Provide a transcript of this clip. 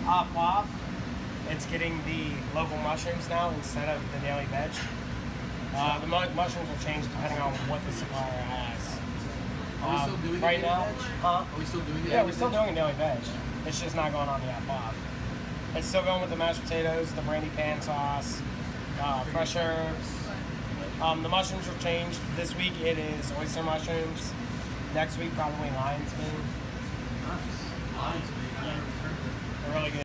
Au Poive, it's getting the local mushrooms now instead of the daily veg. The mushrooms will change depending on what the supplier has. Are we still doing right daily now? veg? Huh? Are we still doing it? Yeah, we're still doing daily veg. It's just not going on the Au Poive. It's still going with the mashed potatoes, the brandy pan sauce, fresh herbs. The mushrooms will change. This week it is oyster mushrooms. Next week probably lion's mane. Nice. Lion's mane. They're really good.